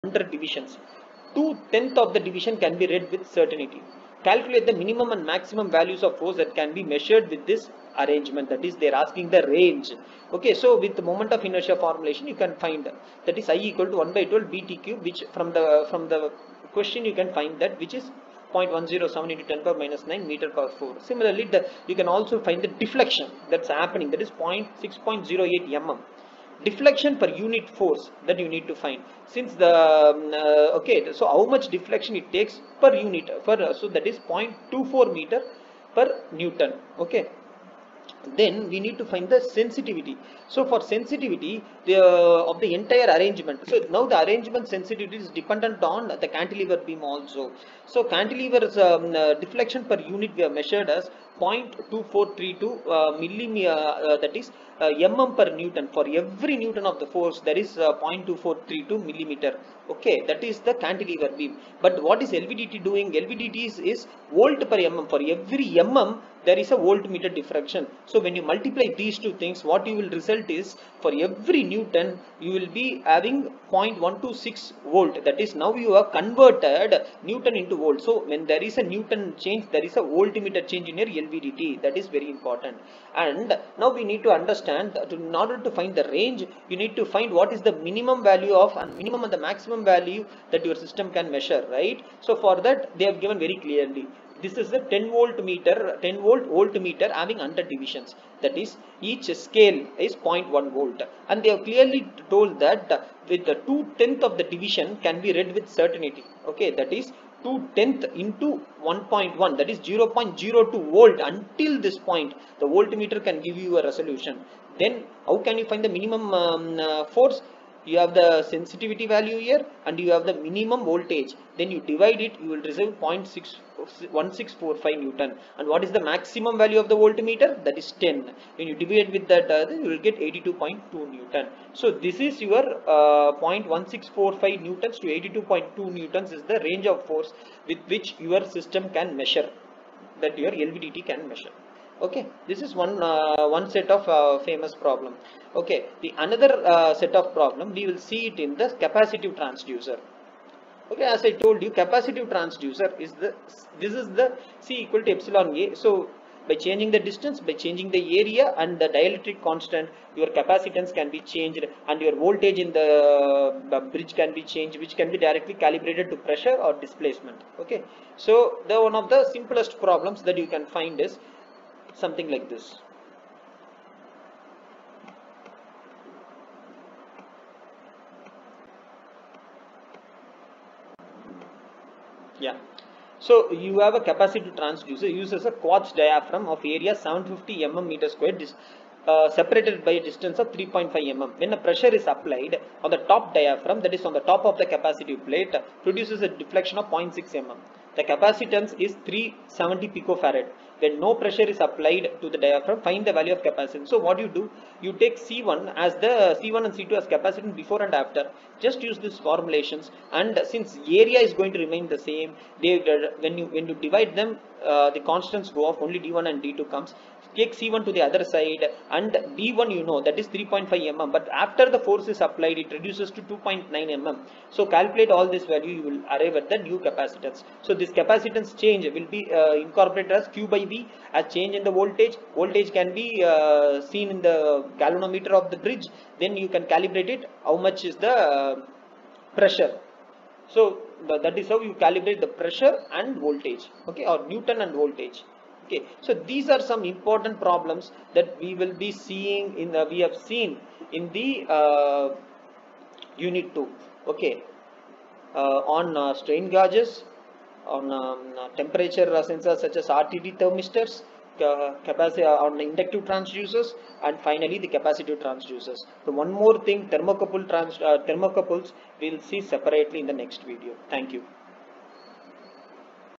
under divisions. 2/10 of the division can be read with certainty. Calculate the minimum and maximum values of force that can be measured with this arrangement. That is, they are asking the range. Okay, so with the moment of inertia formulation, you can find that is I equal to 1 by 12 bt cube, which from the question you can find that, which is 0.107 into 10 power minus 9 meter power 4. Similarly, you can also find the deflection that's happening, that is 6.08 mm. Deflection per unit force that you need to find, since the okay, so how much deflection it takes per unit, so that is 0.24 meter per Newton. Okay, then we need to find the sensitivity. So for sensitivity of the entire arrangement, so now the arrangement sensitivity is dependent on the cantilever beam also. So cantilever's deflection per unit we have measured as 0.2432 millimeter, that is mm per Newton. For every Newton of the force, there is 0.2432 millimeter. Okay, that is the cantilever beam. But what is LVDT doing? LVDT is volt per mm. For every mm, there is a voltmeter diffraction. So when you multiply these two things, what you will result is, for every Newton you will be having 0.126 volt. That is, now you have converted Newton into volt. So when there is a Newton change, there is a voltmeter change in your LVDT. That is very important. And now we need to understand that in order to find the range, you need to find what is the minimum value of, and minimum and the maximum value that your system can measure, right? So for that they have given very clearly. This is a 10 volt voltmeter having 100 divisions. That is, each scale is 0.1 volt, and they have clearly told that with the 2/10 of the division can be read with certainty. Okay, that is 2/10 into 1.1, that is 0.02 volt. Until this point, the voltmeter can give you a resolution. Then how can you find the minimum force? You have the sensitivity value here and you have the minimum voltage. Then you divide it, you will receive 0.1645 Newton. And what is the maximum value of the voltmeter? That is 10. When you divide with that, you will get 82.2 Newton. So this is your 0.1645 Newtons to 82.2 Newtons is the range of force with which your system can measure, that your LVDT can measure. Okay, this is one set of famous problem. Okay, the another set of problem we will see it in the capacitive transducer. Okay, as I told you, capacitive transducer is this is the C equal to epsilon A. So by changing the distance, by changing the area and the dielectric constant, your capacitance can be changed and your voltage in the bridge can be changed, which can be directly calibrated to pressure or displacement. Okay, so the one of the simplest problems that you can find is something like this. Yeah, so you have a capacitive transducer, uses a quartz diaphragm of area 750 mm meter square, separated by a distance of 3.5 mm. When a pressure is applied on the top diaphragm, that is on the top of the capacitive plate, produces a deflection of 0.6 mm. The capacitance is 370 picofarad. When no pressure is applied to the diaphragm, find the value of capacitance. So what you do, you take C1 as the C1 and C2 as capacitance before and after. Just use these formulations, and since area is going to remain the same, when you divide them, the constants go off. Only D1 and D2 comes. Take C1 to the other side, and D1 you know that is 3.5 mm, but after the force is applied, it reduces to 2.9 mm. So calculate all this value, you will arrive at the new capacitance. So this capacitance change will be incorporated as Q by V as change in the voltage. Voltage can be seen in the galvanometer of the bridge. Then you can calibrate it, how much is the pressure. So that is how you calibrate the pressure and voltage, okay, or Newton and voltage. Okay, so these are some important problems that we will be seeing in the, we have seen in the unit 2. Okay, on strain gauges, on temperature sensors such as RTD thermistors, capacity on inductive transducers, and finally the capacitive transducers. So one more thing, thermocouples we'll see separately in the next video. Thank you.